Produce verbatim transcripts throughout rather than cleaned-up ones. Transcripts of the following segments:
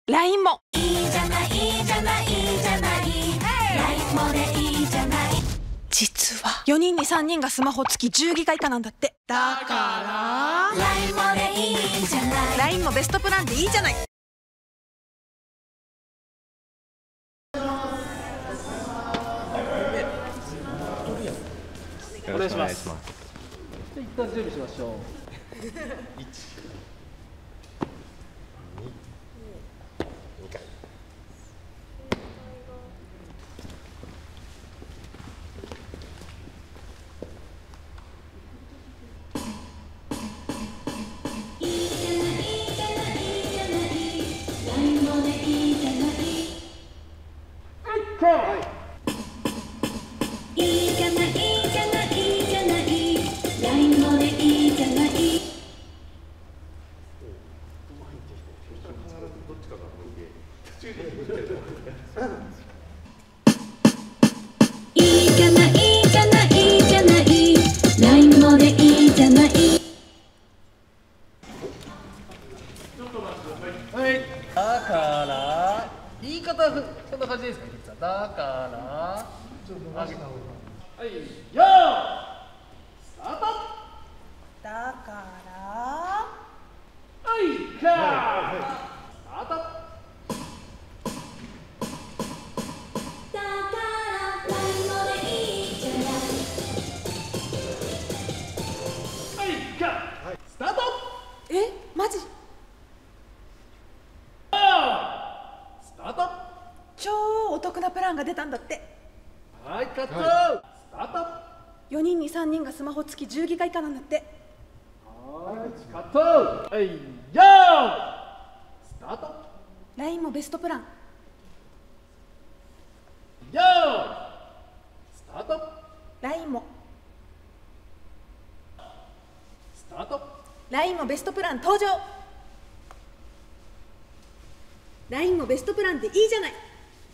ライン もいいじゃないいいじゃないいいじゃない ライン もでいいじゃない。 実はよにんにさんにんがスマホ付きじゅうギガ以下なんだって。だからライン もでいいじゃない。 ライン もベストプランでいいじゃない。 お願いします。じゃあ一旦準備しましょう。いち、に、にかい。だから言い方はこんな感じですか。だからちょっと伸ばした方がいい。はい、よースタート。 だからはいかスタート。 だからライン もでいいじゃない。 はいかスタート。 え、マジ？ スタート。 超お得なプランが出たんだって。 はい、カット、はい、スタート。 よにんにさんにんがスマホ付きじゅうギガ以下なんだって。 はい、カット。はい、よースタート。 ライン もベストプラン。 よースタート。 ライン もスタート。 ライン もベストプラン登場。ライン もベストプランでいいじゃない。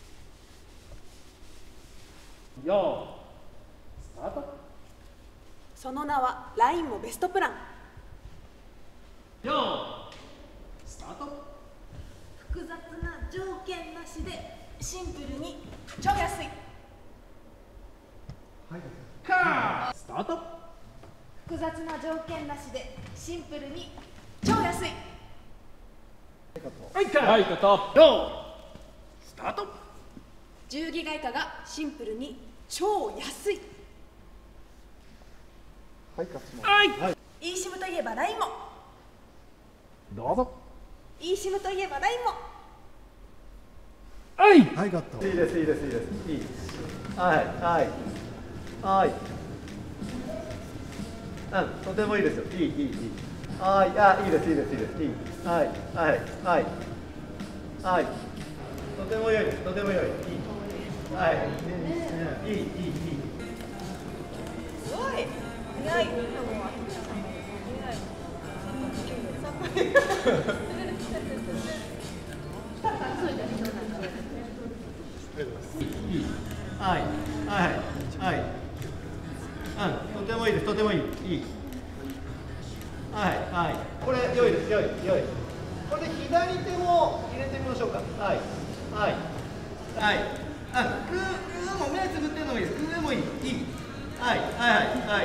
よースタート。 その名は ライン もベストプラン。 よースタート。 複雑な条件なしでシンプルに超安い。 カースタート。 複雑な条件なしでシンプルに超安い。 はい、カーはい、カット。よースタート。 じゅうギガ以下がシンプルに超安い。 はい、カットします。はい、はい、 eSIM といえば ライン も。 どうぞ。 eSIM といえば ライン も。 はい、 はい、カット。 いいですいいですいいですいい。はいはいはい。うん、とてもいいですよ。いいいいいい。はい、あ、いいですいいですいいですいい。はいはいはいはい。とても良いですとても良い。いい。はい。いいいいいい。 すごい。早い。 はいはいはい。うん、とてもいいですとてもいいいい。はいはい。これ良いです良い良い。これで左手も入れてみましょうか。はいはいはい。あ、グーグーも目つぶってるのもいいです。グーもいいいい。はいはいはいはい。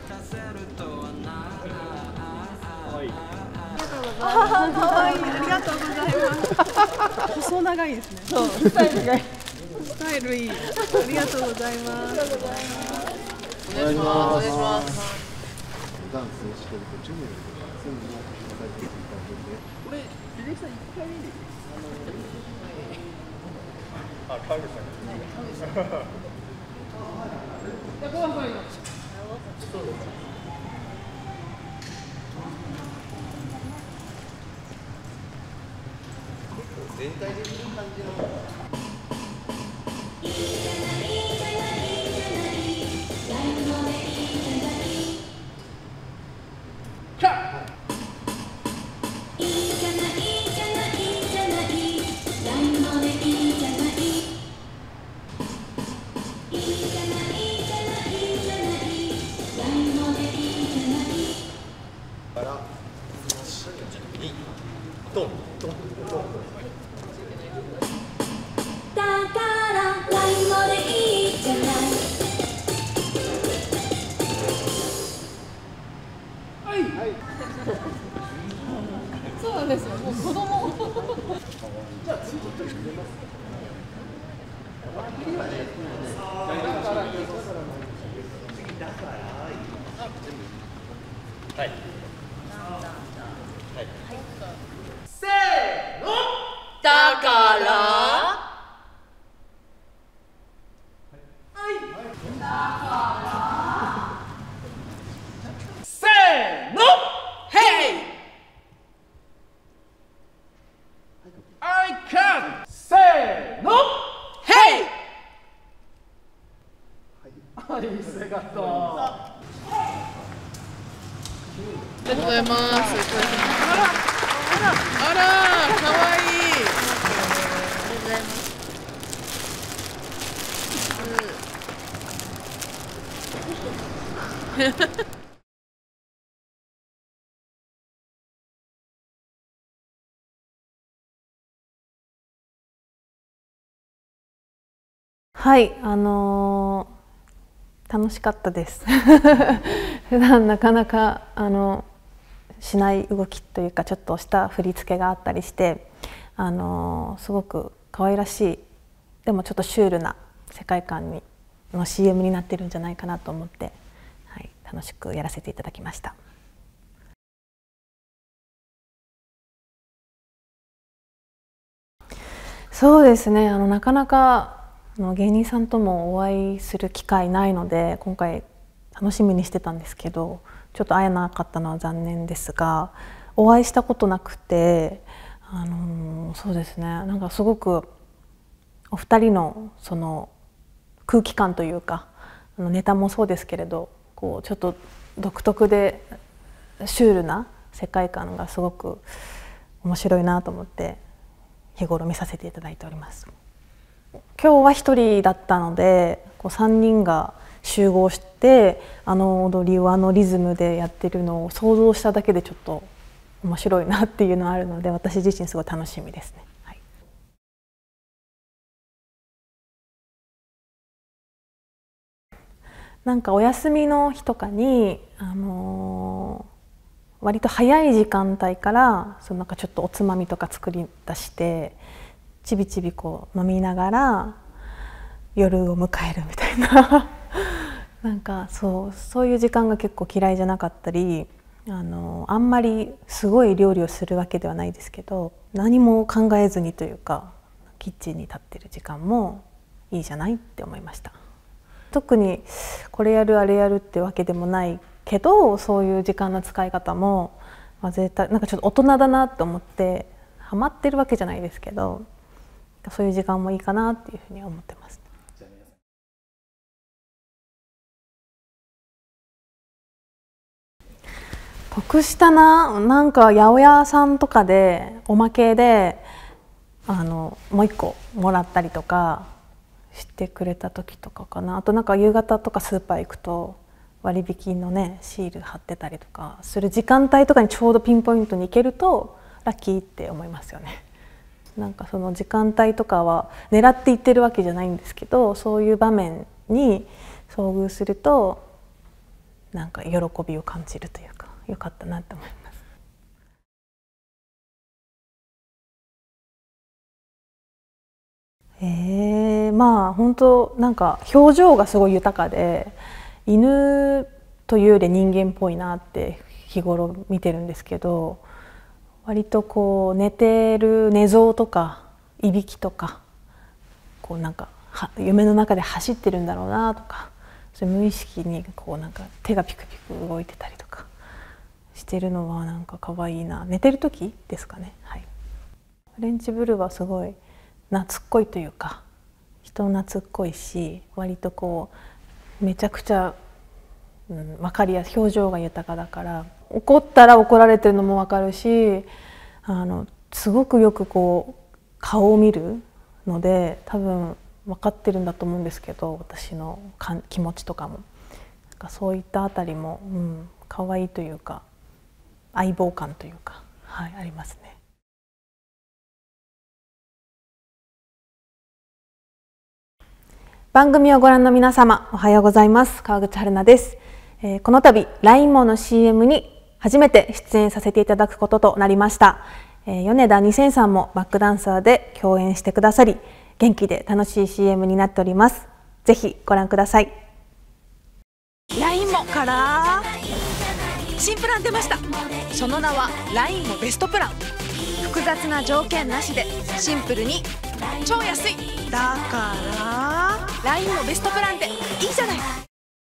ああ、可愛い。ありがとうございます。細長いですね。そう、スタイルがいい。スタイルいい。ありがとうございます。 お願いします。お願いします。ダンスをしてる途中に全部分かっていただいて、これ秀樹さん一回あ、川口さん。 じゃあ、ご飯さんいます。 そうです。全体的に感じの。から、に、ドン、ドン、ドン。 セカット。 ありがとうございます。あら、あら、可愛い。ありがとうございます。 はい、あのー、楽しかったです。普段なかなかあのしない動きというか、ちょっとした振り付けがあったりして、あのー、すごく可愛らしい、でもちょっとシュールな世界観にの シーエム になってるんじゃないかなと思って、はい、楽しくやらせていただきました。そうですね、あのなかなか芸人さんともお会いする機会ないので、今回楽しみにしてたんですけど、ちょっと会えなかったのは残念ですが、お会いしたことなくて、あのそうですね、なんかすごくお二人のその空気感というか、あのネタもそうですけれど、こうちょっと独特でシュールな世界観がすごく面白いなと思って日頃見させていただいております。今日は一人だったので、こう三人が集合してあの踊りをあのリズムでやってるのを想像しただけでちょっと面白いなっていうのがあるので、私自身すごい楽しみですね。はい、なんかお休みの日とかに、あのー、割と早い時間帯からそのなんかちょっとおつまみとか作り出して。ちびちびこう飲みながら夜を迎えるみたいななんかそうそういう時間が結構嫌いじゃなかったり、あのあんまりすごい料理をするわけではないですけど、何も考えずにというかキッチンに立ってる時間もいいじゃないって思いました。特にこれやるあれやるってわけでもないけど、そういう時間の使い方も、まあ、絶対なんかちょっと大人だなと思ってハマってるわけじゃないですけど、そういう時間もいいかなっていうふうに思ってます。得したな、なんか八百屋さんとかでおまけであのもう一個もらったりとかしてくれた時とかかな。あとなんか夕方とかスーパー行くと割引のねシール貼ってたりとかする時間帯とかにちょうどピンポイントに行けるとラッキーって思いますよね。なんかその時間帯とかは狙っていってるわけじゃないんですけど、そういう場面に遭遇するとなんか喜びを感じるというか、よかったなって思います。えー、まあ本当なんか表情がすごい豊かで、犬というより人間っぽいなって日頃見てるんですけど、割とこう寝てる寝相とかいびきとか、こうなんか夢の中で走ってるんだろうなとか、それ無意識にこうなんか手がピクピク動いてたりとかしてるのはなんか可愛いな。寝てる時ですかね。はい、フレンチブルーはすごい懐っこいというか、人懐っこいし、割とこうめちゃくちゃ、うん、分かりやすい、表情が豊かだから、怒ったら怒られてるのも分かるし、あのすごくよくこう顔を見るので、多分分かってるんだと思うんですけど、私のか気持ちとかもなんかそういったあたりも、うん、可愛いというか相棒感というか、はい、ありますね。番組をご覧の皆様、おはようございます。川口春奈です。えー、この度 ライン モの シーエム に初めて出演させていただくこととなりました。えー、米田にせんさんもバックダンサーで共演してくださり、元気で楽しい シーエム になっております。ぜひご覧ください。 ライン モから新プラン出ました。その名は ライン モベストプラン。複雑な条件なしでシンプルに超安い。だから ライン モベストプランっていいじゃない。